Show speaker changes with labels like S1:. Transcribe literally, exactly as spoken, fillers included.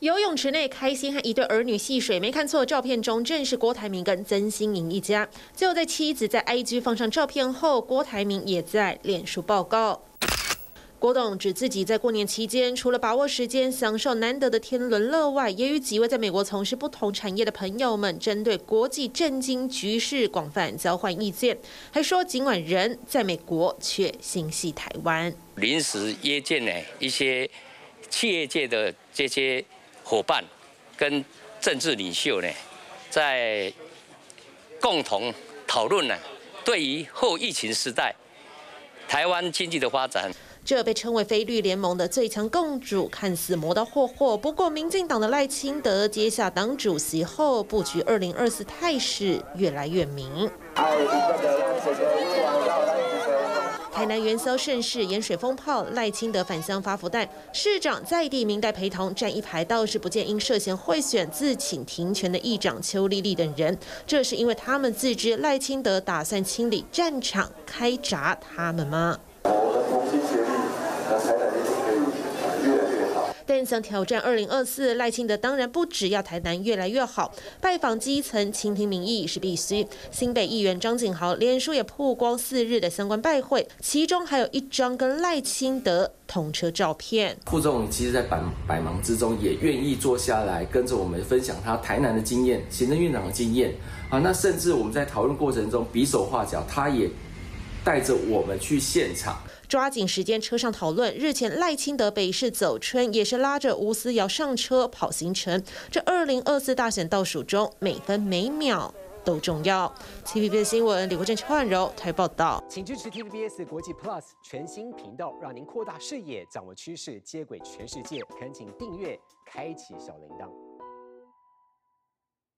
S1: 游泳池内，开心和一对儿女戏水，没看错，照片中正是郭台铭跟曾心莹一家。就在妻子在 I G 放上照片后，郭台铭也在脸书报告。郭董指自己在过年期间，除了把握时间享受难得的天伦乐外，也与几位在美国从事不同产业的朋友们，针对国际政经局势广泛交换意见。还说，尽管人在美国，却心系台湾。
S2: 临时约见呢一些企业界的这些伙伴跟政治领袖呢，在共同讨论呢，对于后疫情时代台湾经济的发展。
S1: 这被称为非绿联盟的最强共主，看似磨刀霍霍。不过，民进党的赖清德接下党主席后，布局二零二四态势越来越明。台南元宵盛事，盐水风炮，赖清德返乡发福袋，市长在地明代陪同站一排，倒是不见因涉嫌贿选自请停权的议长邱丽丽等人。这是因为他们自知赖清德打算清理战场，开闸他们吗？但想挑战二零二四，赖清德当然不只要台南越来越好，拜访基层、倾听民意是必须。新北议员张景豪脸书也曝光四日的相关拜会，其中还有一张跟赖清德同车照片。
S3: 副总统其实在百百忙之中，也愿意坐下来跟着我们分享他台南的经验、行政院长的经验啊。那甚至我们在讨论过程中比手画脚，他也带着我们去现场。
S1: 抓紧时间车上讨论。日前赖清德北市走春，也是拉着吴思瑶上车跑行程。这二零二四大选倒数中，每分每秒都重要。T V B S 新闻李国正、邱婉柔台报道。
S4: 请支持 T V B S 国际 Plus 全新频道，让您扩大视野，掌握趋势，接轨全世界。恳请订阅，开启小铃铛。